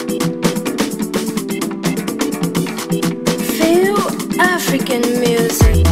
Feel African music.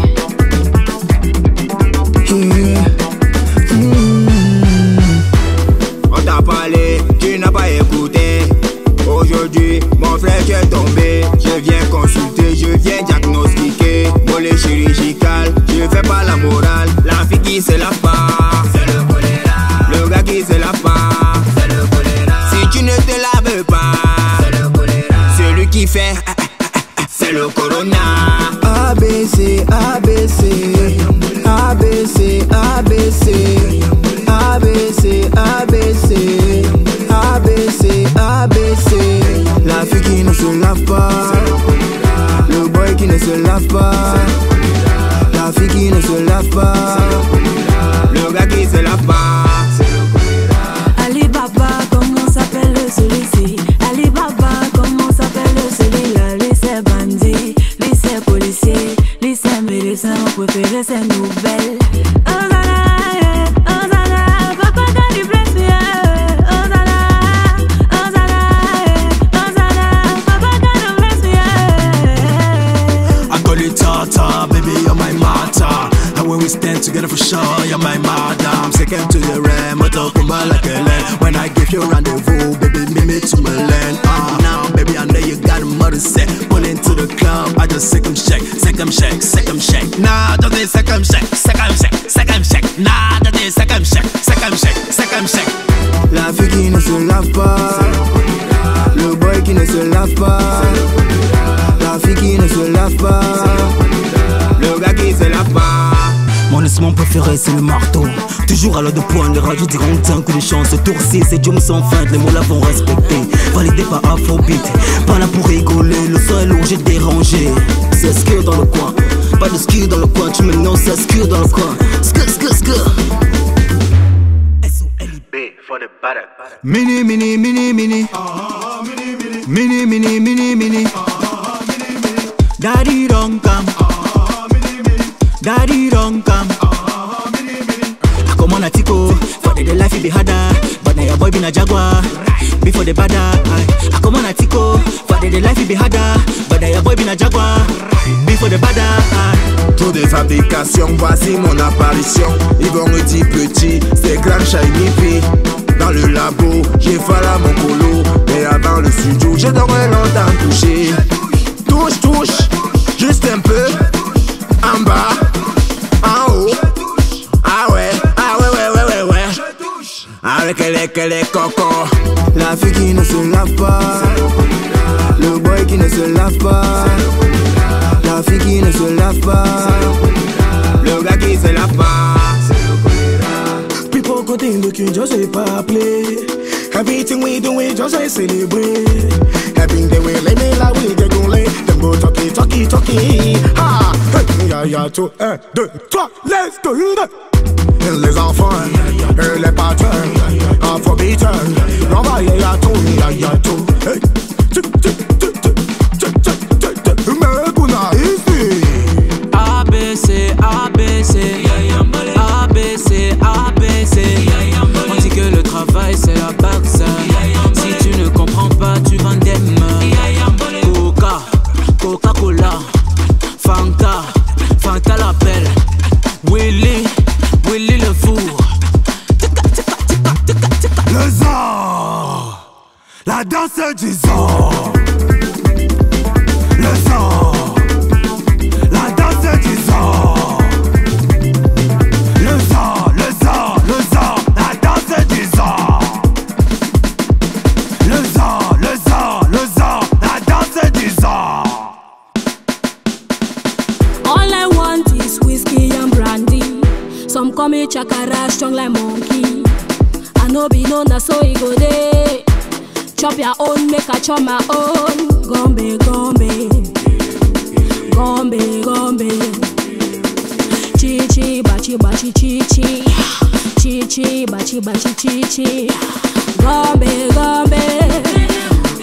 On t'a parlé, tu n'as pas écouté. Aujourd'hui, mon frère tu es tombé. Je viens consulter, je viens diagnostiquer. Mollet chirurgical, je fais pas la morale. La fille qui se lave pas, c'est le choléra. Le gars qui se lave pas, c'est le choléra. Si tu ne te laves pas, c'est le choléra. Celui qui fait c'est le corona. ABC, ABC, ABC, ABC, ABC, ABC, ABC, ABC. La fille qui ne se lave pas, le boy qui ne se lave pas, la fille qui ne se lave pas, le gars qui se lave pas. Ali Baba, comment s'appelle celui-ci? Ali Baba, comment s'appelle celui-là? Lui c'est bandit, lui c'est policier, lui c'est médecin, mon préféré c'est nouvelle. Baby, you're my matter. And when we stand together for sure, you're my madam. Second to the ram, I talk about like a land. When I give you rendezvous, baby, meet me to my land. Now, baby, I know you got a mother set. Pull into the club, I just second shake, second shake, second shake. Nah, that is second shake, second shake, second shake. Nah, that is second shake, second shake, second shake. La fille qui ne se lave pas, le boy qui ne se lave pas, la fille qui ne se lave pas, le gars qui se lave pas. Mon instrument préféré c'est le marteau. Toujours à l'heure de pointe, les radios diront un coup de chance. Ce tour-ci c'est Dieu sans feinte, les mots l'avons respecté. Validé par Afrobeat, pas là pour rigoler. Le son est lourd, j'ai dérangé. C'est skill dans le coin, pas de skill dans le coin. Tu me nommes, c'est skill dans le coin. Skill, skill, skill. S-O-L-I-B for the butter. Mini, mini, mini, mini. Mini, mini, mini, mini. Daddy don't come. Daddy don't come. I come on a tico, for the life it be harder. But now your boy been a jaguar, before the bada. I come on a tico, for the life it be harder. But now your boy been a jaguar, before the bada. Trop de fabrication, voici mon apparition. Ils vont me dire petit, c'est grand shiny P. Dans le labo, j'ai fait là mon colo. Mais avant le studio, je devrais longtemps toucher. Touche, touche, juste un peu. En bas, en haut. Ah ouais, ouais. Avec les cocos. La fille qui ne se lave pas, le boy qui ne se lave pas, la fille qui ne se lave pas, le gars qui se lave pas. People go think you just say play. Everything we do, we just say celebrate. Having the way, let me la we get gon' lay. Them go talkie, talkie, talkie. Ha! Ya, tout, 1, 2, 3, let's go! Les enfants, les patrons, Afrobeat, on va y a tout, hey! Mais qu'on a ici. ABC, ABC, ABC, ABC. On dit que le travail c'est la base. Si tu ne comprends pas, tu vends des mains. Coca, Coca-Cola, Fanta, Fanta l'appelle. Willy, Willy le four. Le sang, la danse du sang. Le sang, la danse du sang. Le sang, le sang, le sang, la danse du sang. Le sang, le sang, le sang, la danse du sang. All I want is whiskey and brandy. Some call me chakara, strong like monkey. I know be known as so it go day. Chop your own, make I chop my own. Gombe, gombe, gombe, gombe. Chi chi, bachi bachi chi chi. Chi chi, bachi bachi chi chi. Gombe, gombe.